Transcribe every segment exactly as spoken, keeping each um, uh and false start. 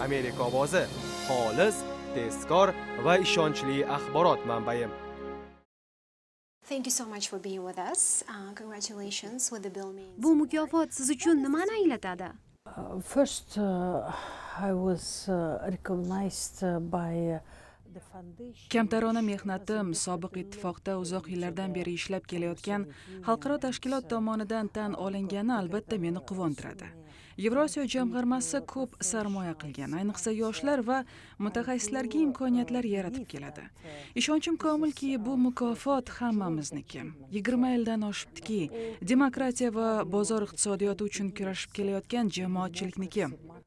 Amerika ovozi, xolis, tezkor va ishonchli axborot manbai. Thank you so much for being with us. Uh, congratulations with the bill means. Bu mukofot siz uchun nimani anglatadi? Uh, first, uh, I was uh, recognized uh, by uh, the foundation. Kamtarona mehnatim sobiq ittifoqda uzoq yillardan beri ishlab kelayotgan xalqaro tashkilot tomonidan tan olingani albatta meni quvontiradi. Yevrosiyo jamg'armasi ko'p sarmoya qilgan, ayniqsa yoshlar va mutaxassislarga imkoniyatlar yaratib keladi. Ishonchim komilki, bu mukofot hammamizniki. yigirma yildan oshibdiki, demokratiya va bozor iqtisodiyoti uchun kurashib kelayotgan jamoatchilikniki.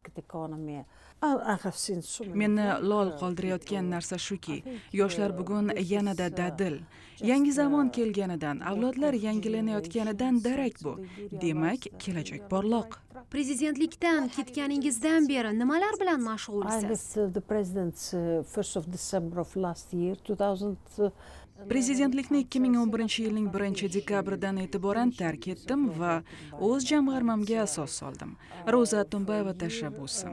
Meni lol qoldirayotgan narsa shuki, yoshlar bugun yanada dadil, yangi zamon kelganidan, avlodlar yangilanayotganidan darak bu. Demak, kelajak porloq. Prezidentlikdan ketganingizdan beri nimalar bilan mashg'ulsiz? Prezidentlikni ikki ming o'n birinchi yilning birinchi dekabridan e'tiboran tark etdim va o'z jamg'armamga asos soldim. Ro'za Atunbayeva tashabbusi.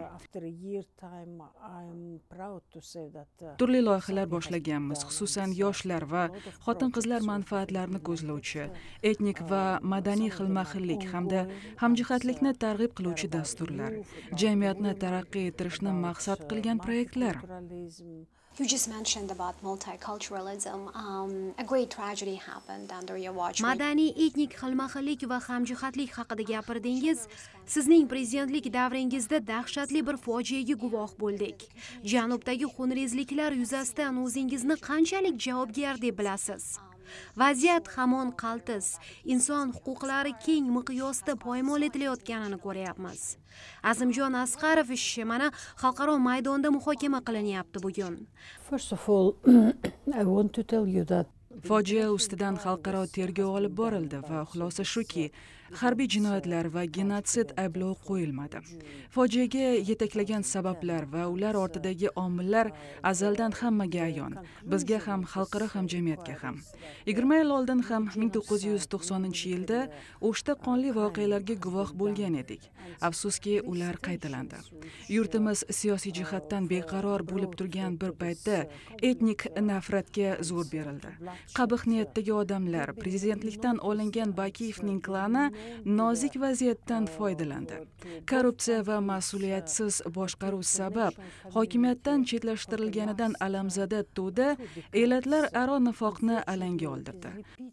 Turli loyihalar boshlaganmiz, xususan yoshlar va xotin-qizlar manfaatlarini ko'zlovchi, etnik va madaniy xilma-xillik hamda hamjihatlikni targ'ib qiluvchi dasturlar, jamiyatni taraqqiy ettirishni maqsad qilgan proyektlar. You just mentioned about multiculturalism. Um, a great tragedy happened under your watch. Madaniy, etnik xilma-xillik va hamjihatlik haqida gapirdingiz. Sizning prezidentlik davringizda dahshatli bir fojiaga guvoh bo'ldik. Janubdagi xunrezliklar yuzasidan o'zingizni qanchalik javobgar deb bilasiz? Vaziyat hamon qaltis, inson huquqlari keng miqyosda poymol etilayotganini ko'ryapmiz. Azimjon Asqarov ishi mana xalqaro maydonda muhokama qilinyapti bugun. First of all, I want to tell you that Fojia ustidan xalqaro tergov olib borildi va xulosa shuki, harbiy jinoyatlar va genotsid ayblov qo'yilmadi. Fojiaga yetaklagan sabablar va ular ortidagi omillar azaldan hammaga ayon, bizga ham, xalqaro hamjamiyatga ham. yigirma yil oldin ham ming to'qqiz yuz to'qsoninchi yilda O'shda qonli voqealarga guvoh bo'lgan edik. Afsuski, ular qaytalandi. Yurtimiz siyosiy jihatdan beqaror bo'lib turgan bir paytda etnik nafratga zo'r berildi. Qabih niyatdagi odamlar prezidentlikdan olingan Bakiyevning klani nozik vaziyatdan foydalandi. Korrupsiya va mas'uliyatsiz boshqaruv sabab hokimiyatdan chetlashtirilganidan alamzada to'da elatlar aro nifoqni alanga oldirdi.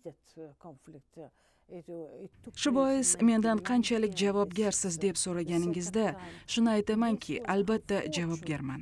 Shu bois mendan qanchalik javobgarsiz deb so'raganingizda shuni aytamanki, albatta javobgarman.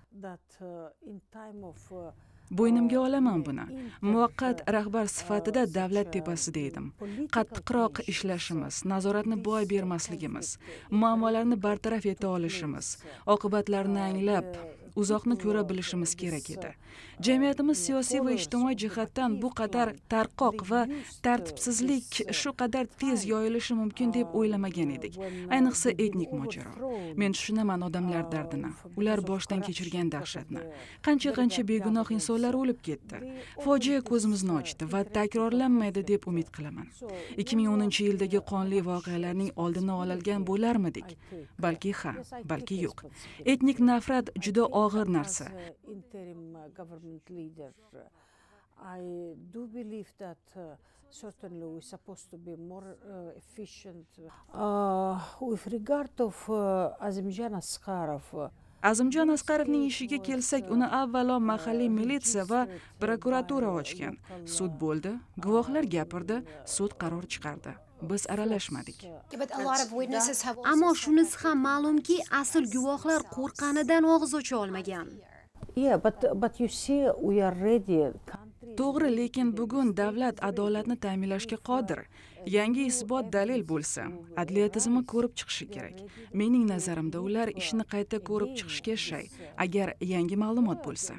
Bo'ynimga olaman buni. Muvaqqat rahbar sifatida davlat tepasida edim. Qattiqroq ishlashimiz, nazoratni boy bermasligimiz, muammolarni bartaraf eta olishimiz, oqibatlarni anglab, uzoqni ko'ra bilishimiz kerak edi. Jamiyatimiz siyosiy va ijtimoiy jihatdan bu qadar tarqoq va tartibsizlik shu qadar tez yoyilishi mumkin deb o'ylamagan edik. Ayniqsa etnik mojaro. Men tushunaman odamlar dardini, ular boshdan kechirgan dahshatni. Qancha-qancha begunoh insonlar o'lib ketdi. Fojia ko'zimizni ochdi va takrorlanmaydi deb umid qilaman. ikki ming o'ninchi yildagi qonli voqealarning oldini olgan bo'larmidik? Balki ha, balki yo'q. Etnik nafrat juda og'ir narsa. I do believe that uh, certainly we're supposed to be more uh, efficient. Uh, with regard of uh, Azimjon Asqarov, uh, Azimjon Asqarovning ishiga kelsak, uni avvalo mahalliy militsiya va prokuratura ochgan. Sud bo'ldi, guvohlar gapirdi, sud qaror chiqardi. Biz aralashmadik. Ammo shunisi ham ma'lumki, asl guvohlar qo'rqqanidan og'iz ocha olmagan. Yeah, but but you see, we are ready. To'g'ri, lekin bugun davlat adolatni ta'minlashga qodir. Yangi isbot dalil bo'lsa, adliya tizimi ko'rib chiqishi kerak. Mening nazarimda ular ishni qayta ko'rib chiqishga shay, agar yangi ma'lumot bo'lsa.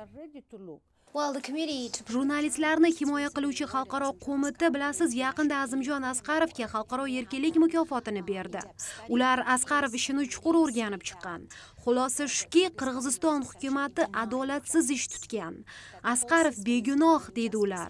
Jurnalistlarni himoya qiluvchi xalqaro qo'mita bilasiz, yaqinda Azimjon Asqarovga xalqaro erkinlik mukofotini berdi. Ular Asqarov ishini chuqur o'rganib chiqqan. Xulosa shuki, Qirg'iziston hukumatı adolatsiz ish tutgan. Asqarov begunoh dedi ular.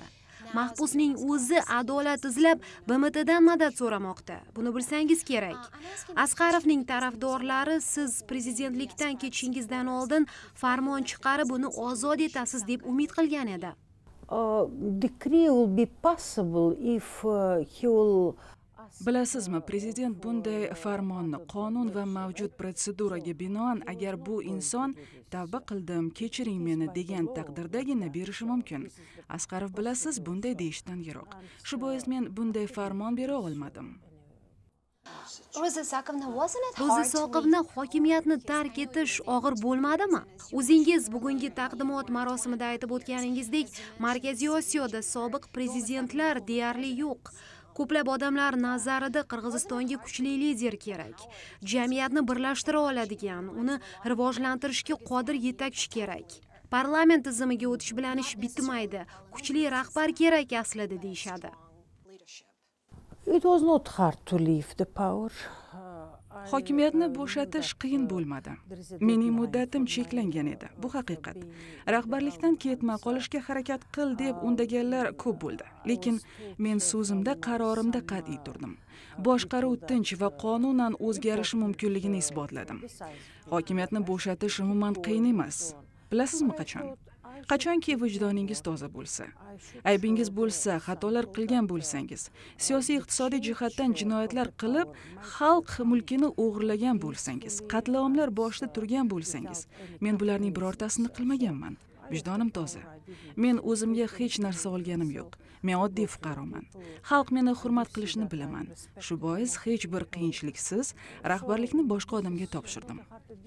mahbusning o'zi adolat izlab B M Tdan madad so'ramoqda. Buni bilsangiz kerak. Asqarovning tarafdorlari siz prezidentlikdan ketishingizdan oldin farmon chiqarib uni ozod etasiz deb umid qilgan edi. Uh, decree will be possible if uh, he will Bilasizmi, prezident bunday farmonni qonun va mavjud protseduraga binoan agar bu inson tavba qildim, kechiring meni degan taqdirdagina berishi mumkin. Asqarov bilasiz, bunday deyishdan yiroq. Shu bois men bunday farmon bera olmadim. Ro'za Soqovni hokimiyatni tark etish og'ir bo'lmadimi? O'zingiz bugungi taqdimot marosimida aytib o'tganingizdek, Markaziy Osiyoda sobiq prezidentlar deyarli yo'q. Ko'plab odamlar nazarida Qirg'izistonga kuchli lider kerak. Jamiyatni birlashtira oladigan, uni rivojlantirishga qodir yetakchi kerak. Parlament tizimiga o'tish bilan ish bitmaydi. Kuchli rahbar kerak aslida deyshadi. It was not hard to leave the power. Hokimiyatni bo'shatish qiyin bo'lmadi. Mening muddatim cheklangan edi. Bu haqiqat. Rahbarlikdan ketma, qolishga harakat qil deb undaganlar ko'p bo'ldi. Lekin men so'zimda, qarorimda qat'iy turdim. Boshqaruv tinch va qonunan o'zgarishi mumkinligini isbotladim. Hokimiyatni bo'shatish umuman qiyin emas. Bilasizmi qachon? Qachonki vijdoningiz toza bo'lsa, aybingiz bo'lsa, xatolar qilgan bo'lsangiz, siyosiy iqtisodiy jihatdan jinoyatlar qilib, xalq mulkini o'g'irlagan bo'lsangiz, qatliamlar boshida turgan bo'lsangiz, men bularning birortasini qilmaganman. Vijdonim toza. Men o'zimga hech narsa olganim yo'q. Men oddiy fuqaroman. Xalq meni hurmat qilishni bilaman. Shu bois hech bir qiyinchiliksiz rahbarlikni boshqa odamga topshirdim.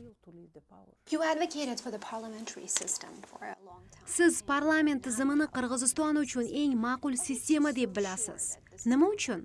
Siz parlament tizimini Qirg'iziston uchun eng ma'qul sistema deb bilasiz. Nima uchun?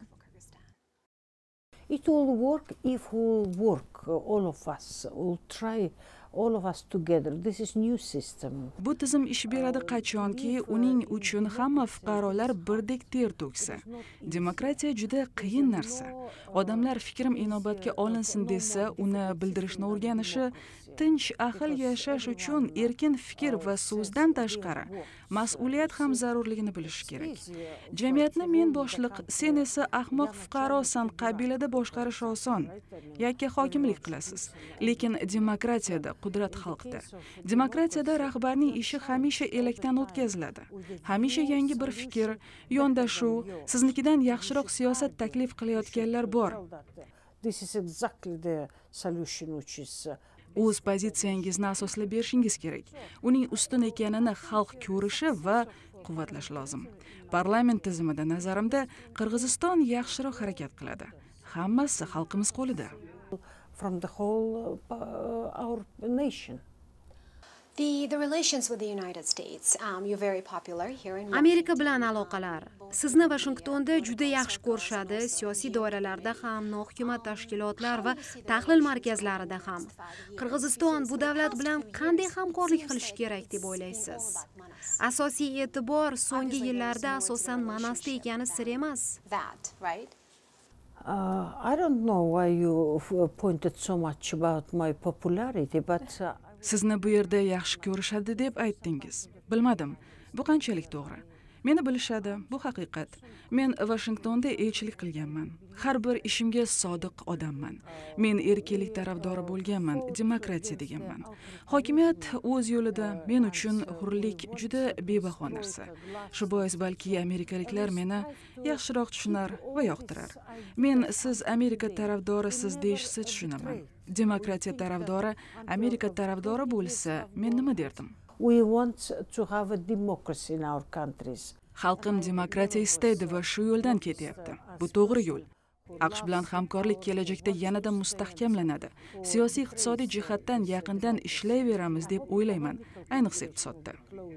It will work if we will work, all of us will try, all of us together. This is new system. Bu tizim ish beradi qachonki uning uchun hamma fuqarolar birdek ter to'ksa. Demokratiya juda qiyin narsa. Odamlar fikrim inobatga olinsin desa, uni bildirishni o'rganishi, tinch ahil yashash uchun erkin fikr va so'zdan tashqari mas'uliyat ham zarurligini bilish kerak. Jamiyatni men boshliq, sen esa ahmoq fuqarosan, qabilada boshqarish oson. Yakka hokimlik qilasiz. Lekin demokratiyada qudrat xalqda. Demokratiyada rahbarning ishi hamisha elakdan o'tkaziladi. Hamisha yangi bir fikr, yondashuv, siznikidan yaxshiroq siyosat taklif qilayotganlar bor. This is exactly the solution which is O'z pozitsiyangizni asoslab berishingiz kerak. Uning ustun ekanini xalq ko'rishi va quvvatlash lozim. Parlament tizimida nazarimda Qirg'iziston yaxshiroq harakat qiladi. Hammasi xalqimiz qo'lida. from the whole uh, our nation. The, the relations with the United States, um, you're very popular here in Amerika bilan aloqalar. Sizni Washingtonda juda yaxshi ko'rishadi, siyosiy doiralarda ham, nohukumat tashkilotlar va tahlil markazlarida ham. Qirg'iziston bu davlat bilan qanday hamkorlik qilish kerak deb o'ylaysiz? Asosiy e'tibor so'nggi yillarda asosan Manasda ekani sir emas. that, right? Uh, I don't know why you pointed so much about my popularity, but uh, Sizni bu yerda yaxshi ko'rishadi deb aytdingiz. Bilmadim. Bu qanchalik to'g'ri? Meni bilishadi, bu haqiqat. Men Washingtonda elchilik qilganman. Har bir ishimga sodiq odamman. Men erkinlik tarafdori bo'lganman, demokratiya deganman. Hokimiyat o'z yo'lida men uchun hurlik juda bebaho narsa. Shu bois balki amerikaliklar meni yaxshiroq tushunar va yoqtirar. Men siz Amerika tarafdorisiz deyishsa tushunaman. Demokratiya tarafdori Amerika tarafdori bo'lsa, men nima derdim? we want to have a democracy in our countries. Xalqim demokratiya istaydi va shu yo'ldan ketyapti. Bu to'g'ri yo'l. AQSh bilan hamkorlik kelajakda yanada mustahkamlanadi. Siyosiy iqtisodiy jihatdan yaqindan ishlayveramiz deb o'ylayman, ayniqsa iqtisodda.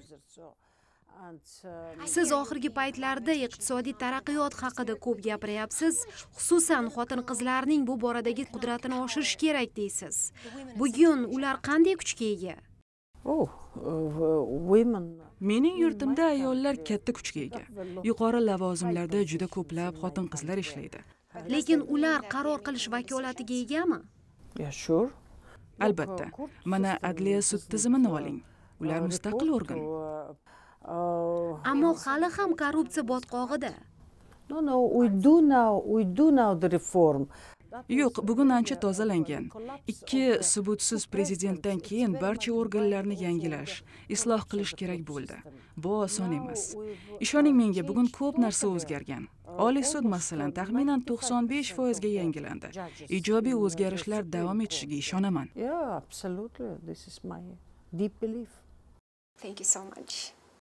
Siz oxirgi paytlarda iqtisodiy taraqqiyot haqida ko'p gapiryapsiz, xususan xotin-qizlarning bu boradagi qudratini oshirish kerak deysiz. Bugun ular qanday kuchga ega? Oh, uh, women. Mening yurtimda ayollar katta kuchga ega. Yuqori lavozimlarda juda ko'plab xotin-qizlar ishlaydi. Lekin ular qaror qilish vakolatiga egami? Yeah, sure. Albatta. Mana adliya sud tizimini oling. Ular mustaqil organ. Ammo hali ham korrupsiya botqog'ida. No, no, we do now, we do now the reform. Yo'q, bugun ancha tozalangan. Ikki subutsiz prezidentdan keyin barcha organlarni yangilash, isloh qilish kerak bo'ldi. Bu oson emas. Ishoning menga, bugun ko'p narsa o'zgargan. Oliy sud masalan taxminan to'qson besh foiz ga yangilandi. Ijobiy o'zgarishlar davom etishiga ishonaman. Yeah, absolutely. This is my deep belief. Thank you so much.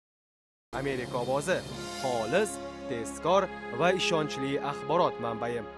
Amerika ovozi xolis, tezkor va ishonchli axborot manbai.